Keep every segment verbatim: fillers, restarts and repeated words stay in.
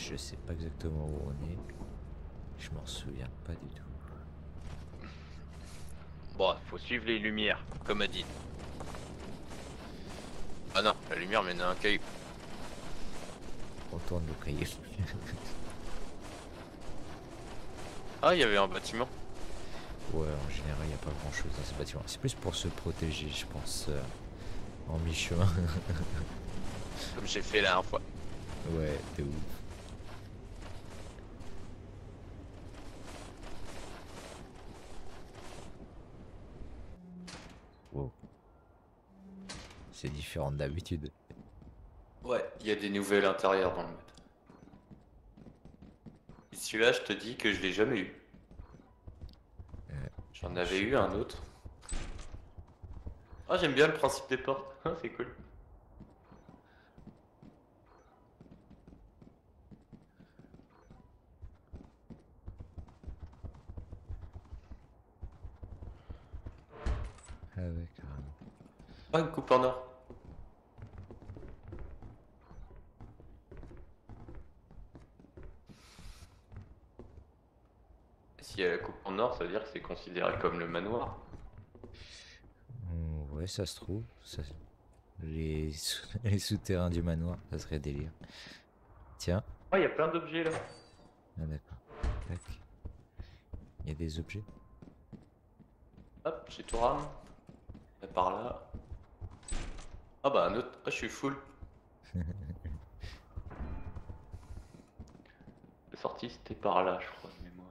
je sais pas exactement où on est. Je m'en souviens pas du tout. Bon, faut suivre les lumières, comme a dit. Ah non, la lumière mène à un caillou. On tourne le cahier. Ah, il y avait un bâtiment. Ouais, en général, il n'y a pas grand chose dans ce bâtiment. C'est plus pour se protéger, je pense, euh, en mi-chemin. Comme j'ai fait la dernière fois. Ouais, de ouf. Wow. C'est différent d'habitude. Ouais, il y a des nouvelles intérieures dans le mode. Et celui-là, je te dis que je l'ai jamais eu. Euh, J'en je avais sais eu pas un trop. autre. Ah, j'aime bien le principe des portes. Ah, c'est cool. Ah ouais, carrément. Ah, une coupe en or. Si y a la coupe en or, ça veut dire que c'est considéré comme le manoir. Hmm, ouais, ça se trouve. Ça... Les, sou- les souterrains du manoir, ça serait délire. Tiens. Ah, il y a plein d'objets là. Ah d'accord. Tac. Il y a des objets. Hop, j'ai tout rame. Et par là. Ah bah un autre. Ah, je suis full. La sortie c'était par là, je crois, de mémoire.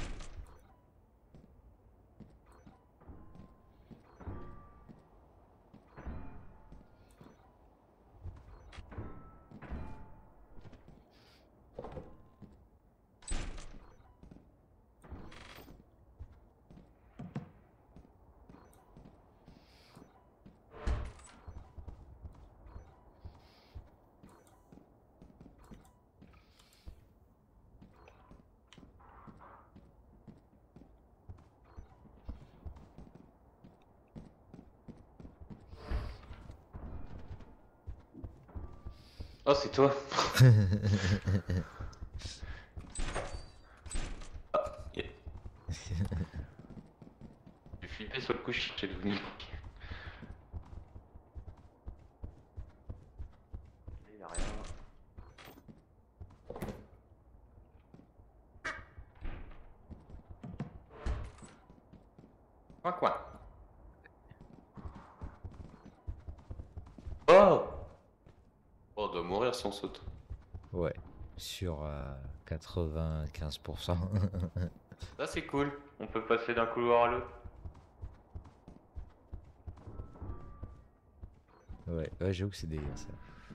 Oh, c'est toi. Ah, yeah. J'ai flippé sur le coup, je cherchais d'où venir. Il y a rien. Coin, coin. Oh! Oh, on doit mourir si on saute. Ouais. Sur euh, quatre-vingt-quinze pour cent. Ça, c'est cool. On peut passer d'un couloir à l'autre. Ouais, ouais, j'avoue que c'est délire ça.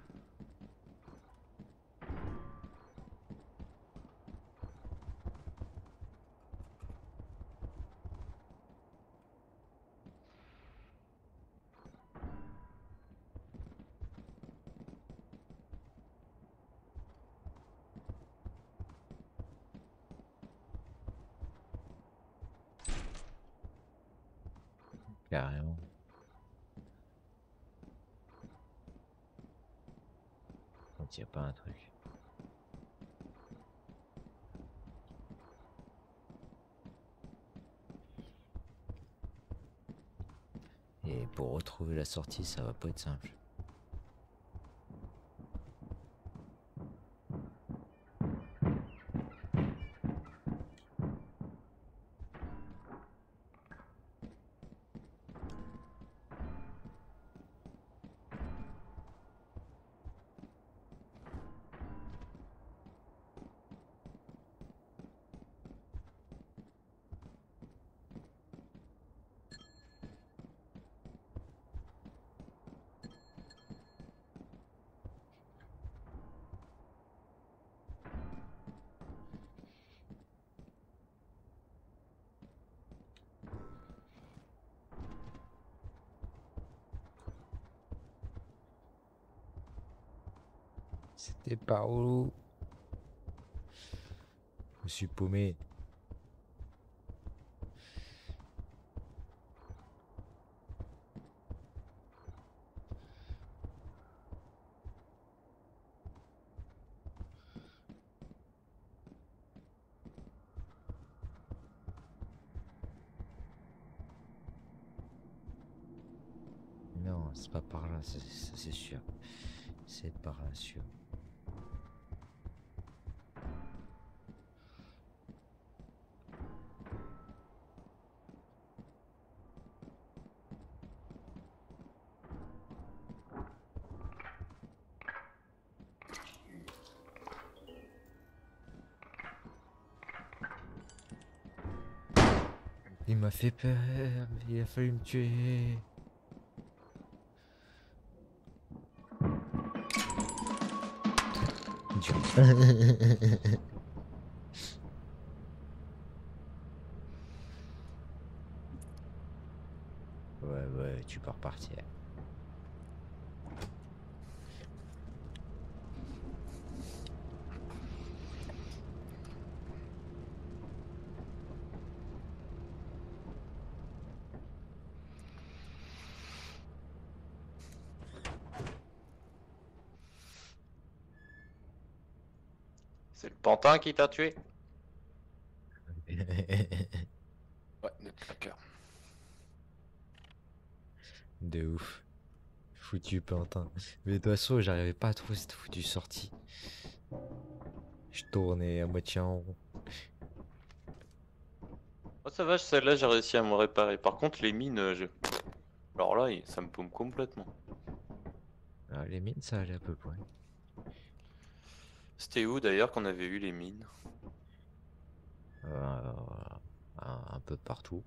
Carrément. Quand il n'y a pas un truc. Et pour retrouver la sortie, ça va pas être simple. C'était par où? Je me suis paumé. c'est pas par là, c'est- ça c'est sûr. C'est par là, sûr. Il m'a fait peur, il a fallu me tuer. Idiot. Ouais, ouais, tu peux repartir. C'est le pantin qui t'a tué? Ouais, notre claqueur. De ouf. Foutu pantin. Mais de toute façon, j'arrivais pas à trouver cette foutue sortie. Je tournais à moitié en rond. Oh, ça va, celle-là, j'ai réussi à me réparer. Par contre, les mines, euh, je... alors là, il- ça me paume complètement. Ah, les mines, ça allait à peu près. C'était où d'ailleurs qu'on avait eu les mines? Euh, un, un peu partout.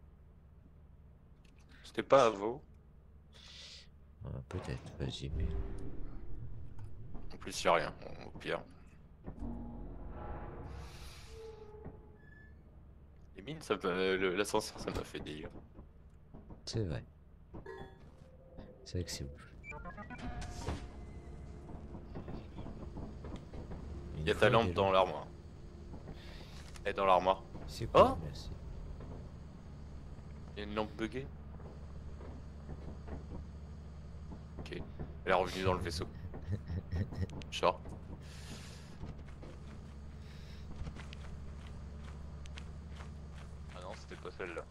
C'était pas à Vaux? Euh, Peut-être, vas-y, mais. En plus, y'a rien, au pire. Les mines, ça me- le- l'ascenseur, ça m'a fait délire. C'est vrai. C'est vrai que c'est ouf. Une Y'a fois, ta il y a lampe des dans gens- l'armoire. Elle est dans l'armoire. C'est cool, Oh, merci. y'a une lampe buggée. Ok. Elle est revenue dans le vaisseau. Genre. Ah non, c'était pas celle-là.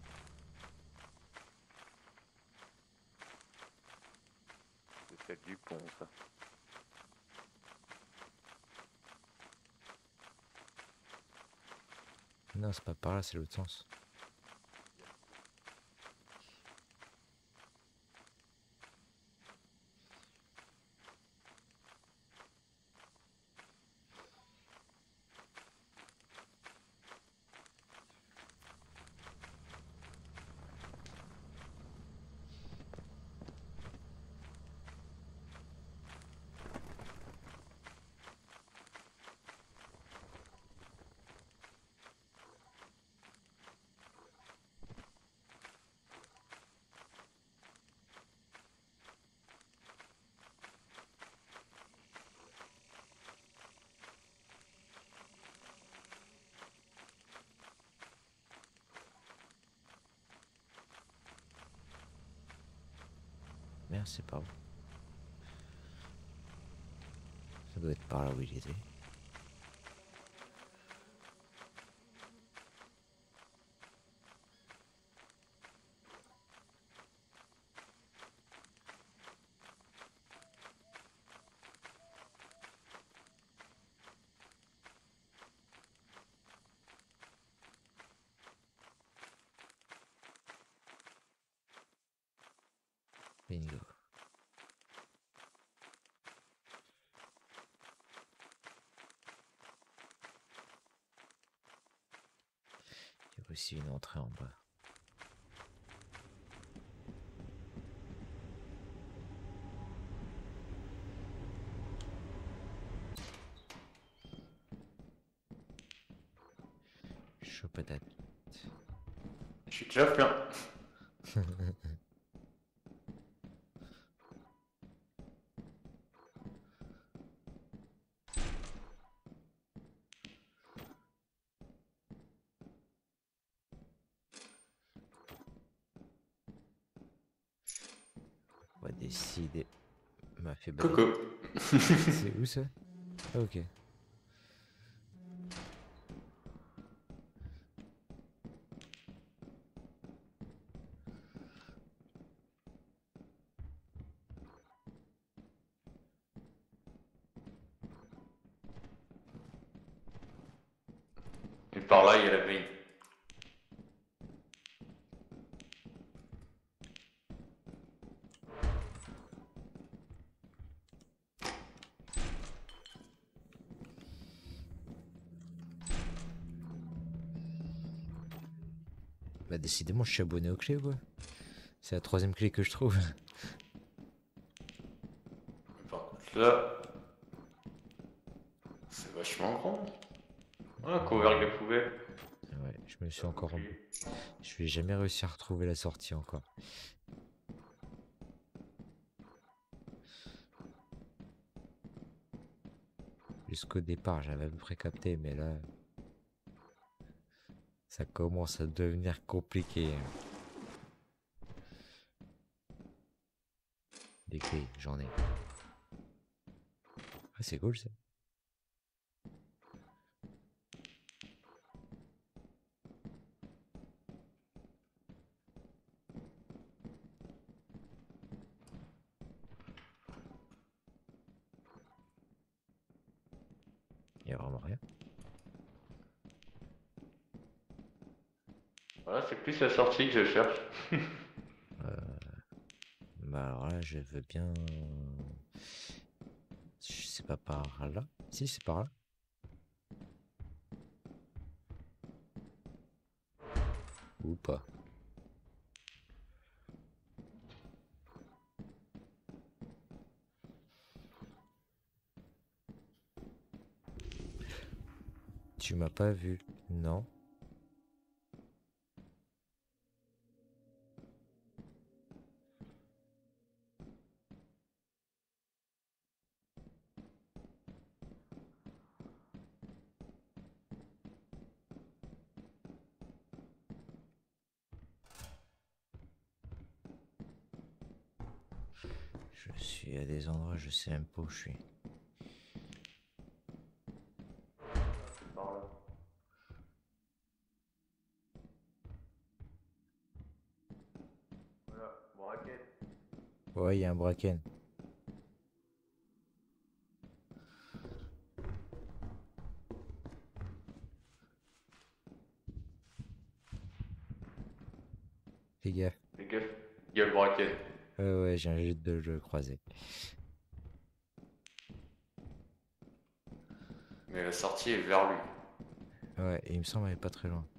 C'est celle du pont, ça. Non, c'est pas par là, c'est l'autre sens. Merde, c'est pas où. Ça doit être par là où il était. Bingo. Il y a aussi une entrée en bas. Chaud patate. Je suis déjà plein. On va décider. M'a fait balader. Coucou. C'est où ça? Ah, ok. par là, il y a la main. Bah décidément je suis abonné aux clés quoi. C'est la troisième clé que je trouve. Par contre là, c'est vachement grand. Ah, couvert les poubelles. Ouais, je me suis encore... Je vais jamais réussir à retrouver la sortie encore. Jusqu'au départ, j'avais à peu près capté, mais là... Ça commence à devenir compliqué. Des clés, j'en ai. Ah, c'est cool ça. Il y a vraiment rien. Voilà, c'est plus la sortie que je cherche. Euh... Bah alors là, je veux bien... Je sais pas par là. Si, c'est par là. Ou pas. Tu m'as pas vu, non? Je suis à des endroits, je sais même pas où je suis. Par là. Voilà, braquette. Ouais, il y a un bracken. Fais gaffe. Fais gaffe, il y a le braquette. Ouais, ouais, j'ai un jeu de le croiser. Mais la sortie est vers lui. Ouais, et il me semble qu'elle est pas très loin.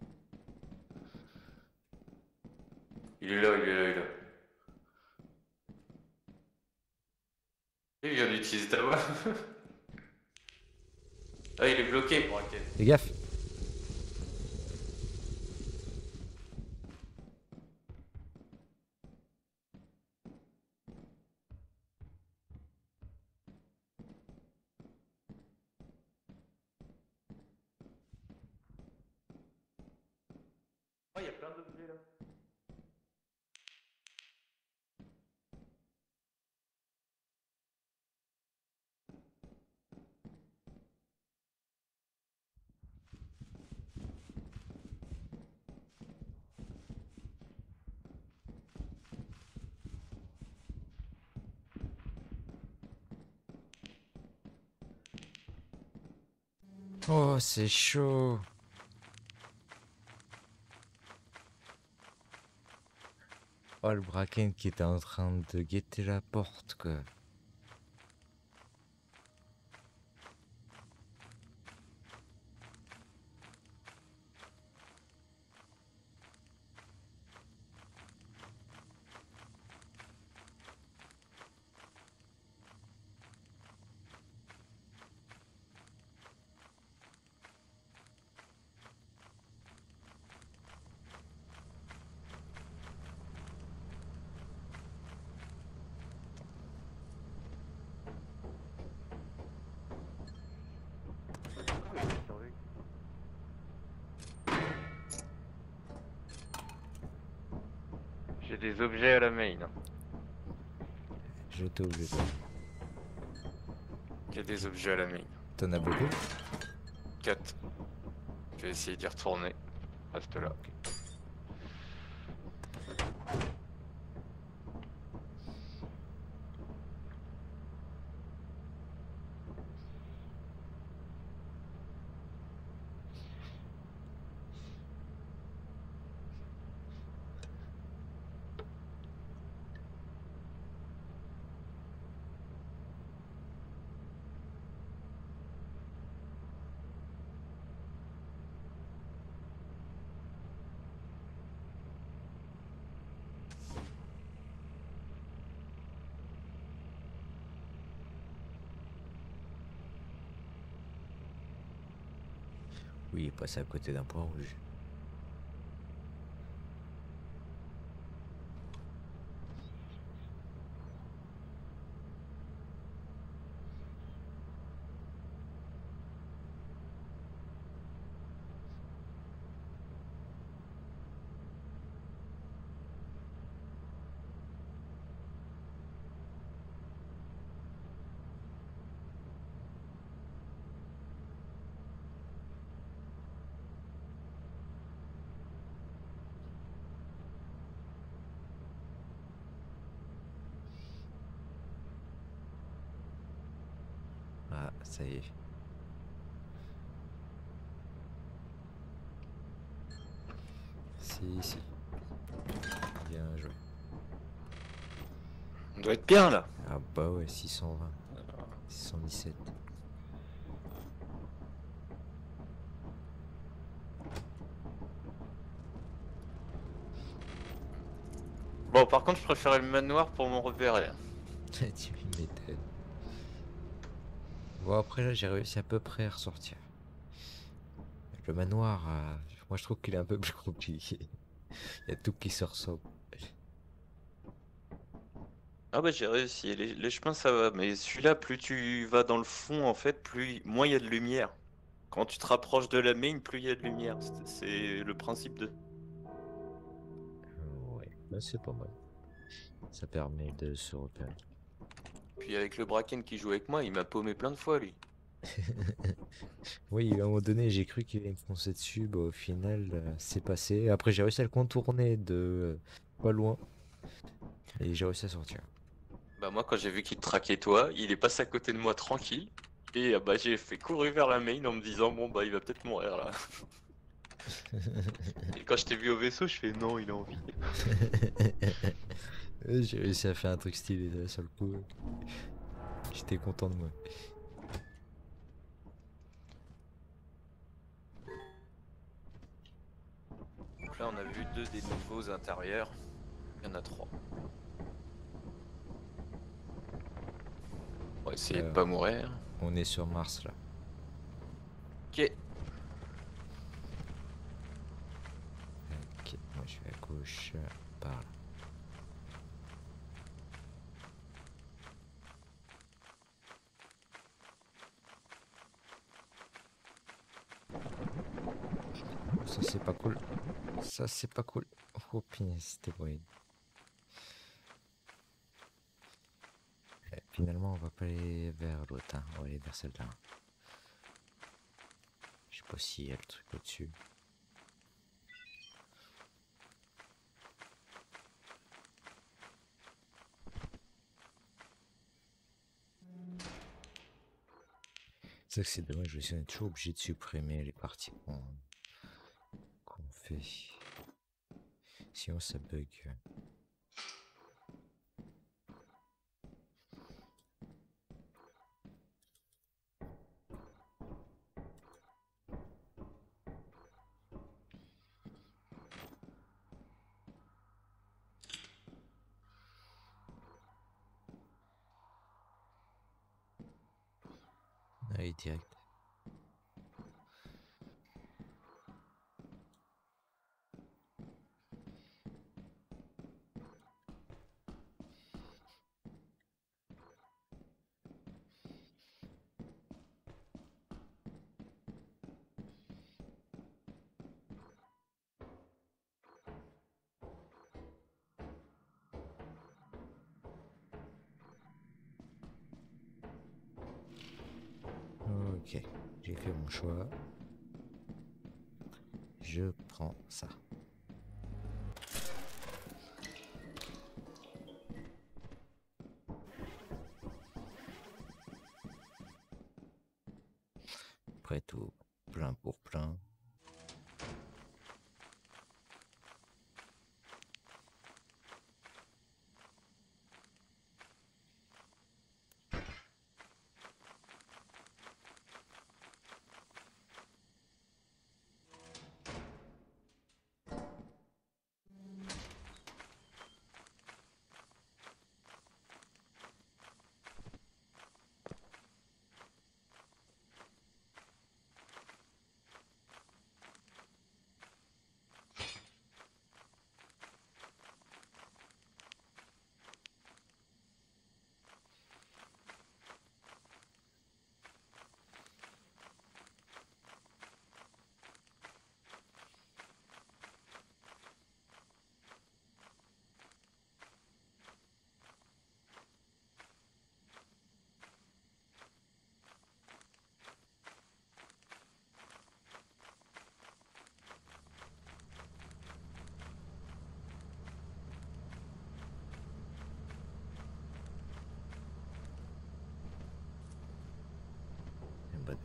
Il est là, il est là, il est là. Il vient d'utiliser ta voix. Ah, il est bloqué, le braquette. Fais gaffe! Oh, il y a plein d'objets là. Oh, c'est chaud! Oh, le bracken qui était en train de guetter la porte, quoi. J'ai des objets à la main. Je t'ouvre, je t'ouvre. Il y a des objets à la main. T'en as beaucoup? quatre. Je vais essayer d'y retourner. Reste là. Oui, il est passé à côté d'un point rouge. Ah, ça y est. Si, si. Bien joué. On doit être bien là. Ah bah ouais, six cent vingt. six cent dix-sept. Bon, par contre, je préférais le manoir pour mon repérer. Tu m'étonnes. Bon, après là, j'ai réussi à peu près à ressortir. Le manoir, euh, moi je trouve qu'il est un peu plus compliqué. Il y a tout qui se ressemble. Ah bah j'ai réussi, les, les chemins ça va, mais celui-là, plus tu vas dans le fond, en fait, plus moins il y a de lumière. Quand tu te rapproches de la main, plus il y a de lumière. C'est c'est le principe de... Euh, ouais, là c'est pas mal. Ça permet de se repérer. Puis avec le Bracken qui joue avec moi, il m'a paumé plein de fois, lui. Oui, à un moment donné, j'ai cru qu'il allait me foncer dessus. Bah, au final, euh, c'est passé. Après, j'ai réussi à le contourner de euh, pas loin. Et j'ai réussi à sortir. Bah moi, quand j'ai vu qu'il te traquait toi, il est passé à côté de moi tranquille. Et ah bah j'ai fait courir vers la main en me disant, bon bah il va peut-être mourir là. Et quand je t'ai vu au vaisseau, je fais, non, il a envie. J'ai réussi à faire un truc stylé là, sur le coup. J'étais content de moi. Donc là, on a vu deux des niveaux intérieurs. Il y en a trois. On va essayer de Euh, pas mourir. on est sur Mars là. Ok. Ok, moi je vais à gauche. euh, Par là. Ça c'est pas cool. Ça c'est pas cool. Oh punaise, c'était bruit. Finalement, on va pas aller vers l'autre, hein. On va aller vers celle-là. Je sais pas s'il y a le truc au-dessus. C'est vrai que c'est dommage, on est toujours obligé de supprimer les parties qu'on qu'on fait. Sinon ça bug. Allez, direct. Ok, j'ai fait mon choix. Je prends ça. Après tout, plein pour plein.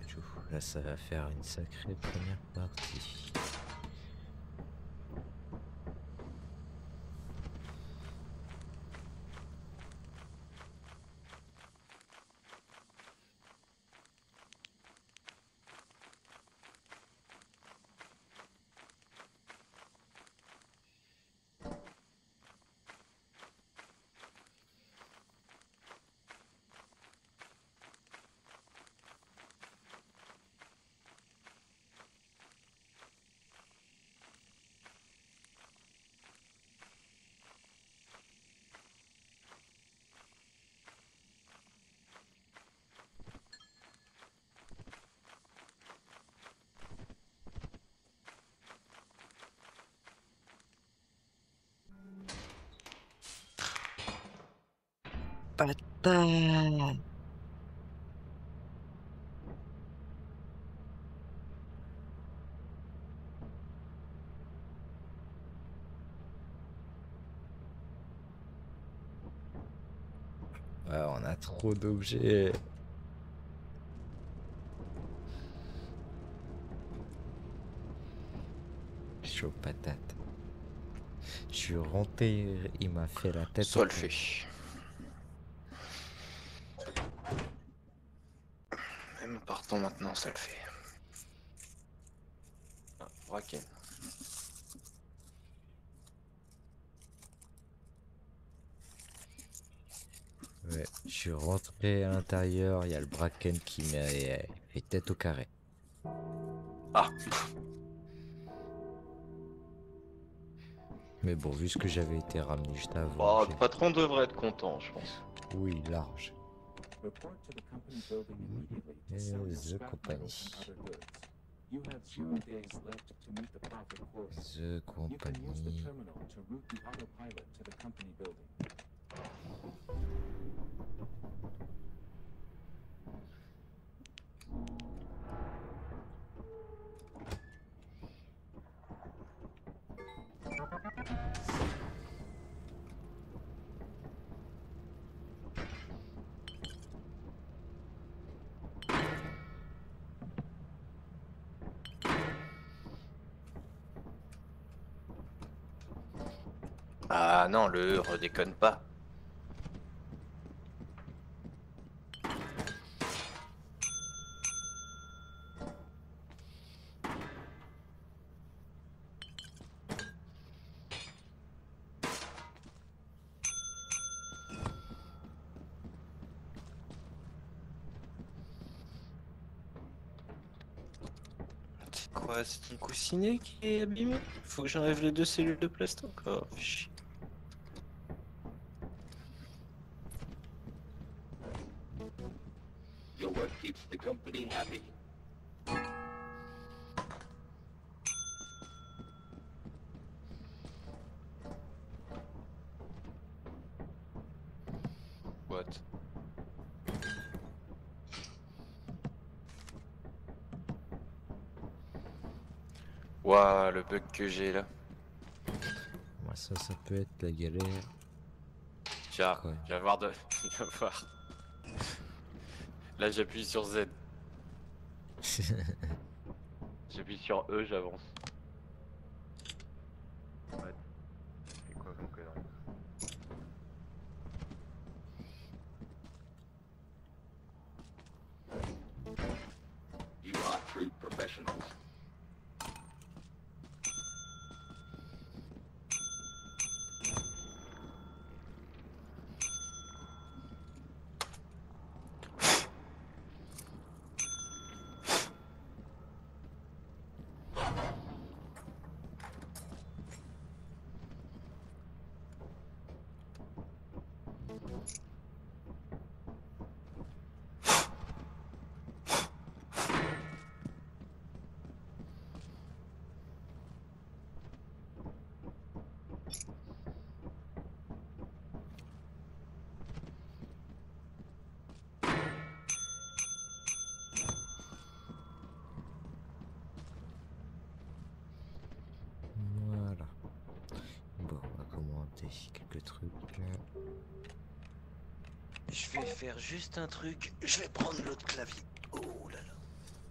Tchou, là ça va faire une sacrée première partie. Patate. Ouais, on a trop d'objets. Chaud patate. Je suis rentré, il m'a fait la tête. Ça le fait. Même partons maintenant, ça le fait. Ah, Bracken. Ouais, je suis rentré à l'intérieur, il y a le Bracken qui m'a fait tête au carré. Ah. Mais bon, vu ce que j'avais été ramené juste avant. Bon, j'ai- le patron devrait être content, je pense. Oui, large. Report to the company building immediately to Eh, sell your the scrap company. metals and other goods. You have zero days left to meet the profit quota. The You can use the company. terminal to route the autopilot to the company building. Ah non, le redéconne pas. C'est quoi, c'est ton coussinet qui est abîmé? Faut que j'enlève les deux cellules de plastoc. Oh, fais chier. Your work keeps the company happy. What? Ouah, le bug que j'ai là. Moi, ça, ça peut être la galère. Tiens, Ouais. viens voir de. Viens voir. Là, j'appuie sur Z. J'appuie sur E, j'avance. Ouais. C'est quoi comme connerie? You are true professionals. Voilà. Bon, on va commenter quelques trucs là. Je vais faire juste un truc. Je vais prendre l'autre clavier. Oh là là.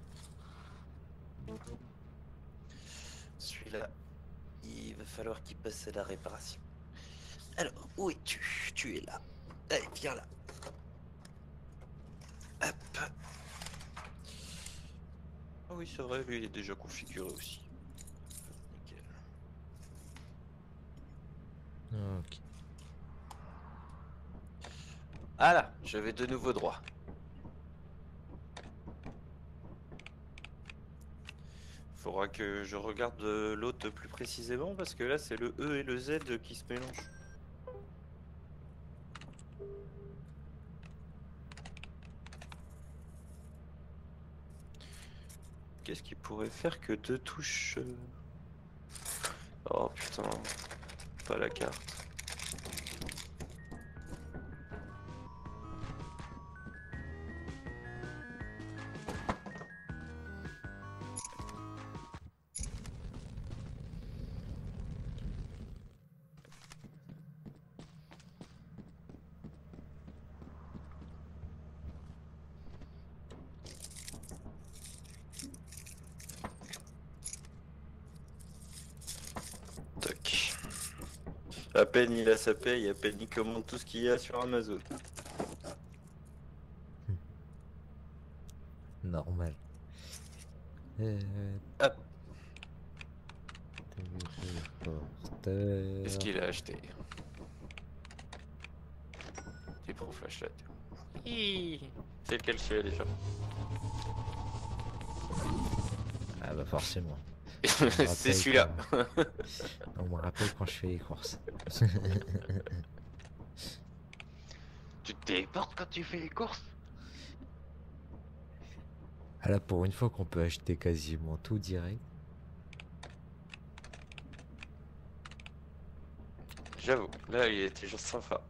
celui-là, il va falloir qu'il passe à la réparation. Alors, où es-tu? Tu es là. Allez, viens là. Hop. Ah oui, c'est vrai, lui il est déjà configuré aussi. Nickel. Ok. Ah là, je vais de nouveau droit. Faudra que je regarde euh, l'autre plus précisément parce que là c'est le E et le Z qui se mélangent. Qu'est-ce qui pourrait faire que deux touches euh, Oh putain, pas la carte. Tac. À peine il a sa paye, à peine il commande tout ce qu'il y a sur Amazon. Normal. Euh... Hop. Téléporteur. Qu'est-ce qu'il a acheté? Des pro flashlight. Hi. C'est lequel celui-là déjà? Ah bah forcément. C'est celui-là. On me rappelle quand je fais les courses. Tu te téléportes quand tu fais les courses? Ah là, pour une fois qu'on peut acheter quasiment tout direct. J'avoue, là il était juste sympa.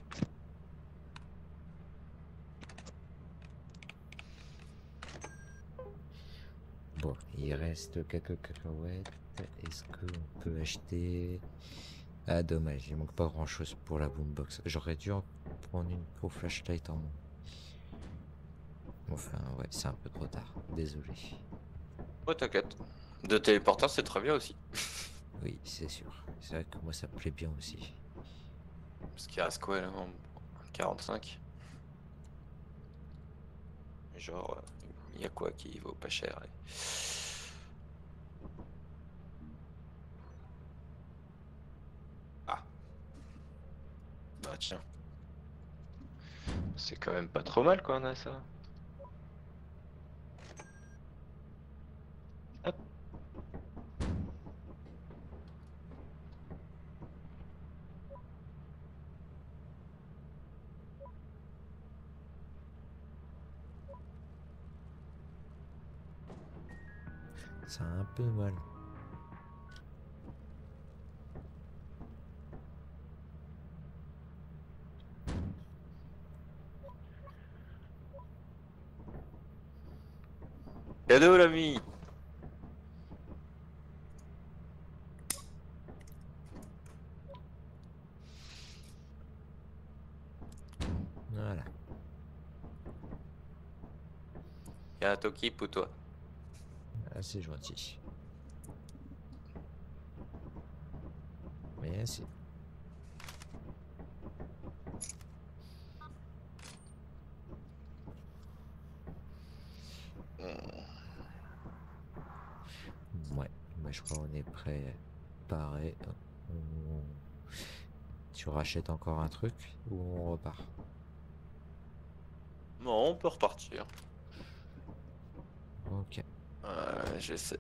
Bon, il reste quelques cacahuètes. Est-ce qu'on peut acheter... Ah dommage, il manque pas grand chose pour la boombox. J'aurais dû en prendre une pro flashlight en moins. Enfin ouais, c'est un peu trop tard, désolé. Ouais, t'inquiète. De téléporteur c'est très bien aussi. Oui, c'est sûr. C'est vrai que moi ça me plaît bien aussi. Parce qu'il reste quoi là en quarante-cinq? Genre, il y a quoi qui vaut pas cher? Et... Ah. Bah tiens. C'est quand même pas trop mal qu'on a ça. Hop. C'est un peu mal. Cadeau l'ami. Voilà. Y'a un Toki pour toi. Ah, c'est gentil. Merci. Ouais, bah, je crois qu'on est prêt. Pareil. On... Tu rachètes encore un truc ou on repart? Non, on peut repartir. Ok. Euh, J'essaie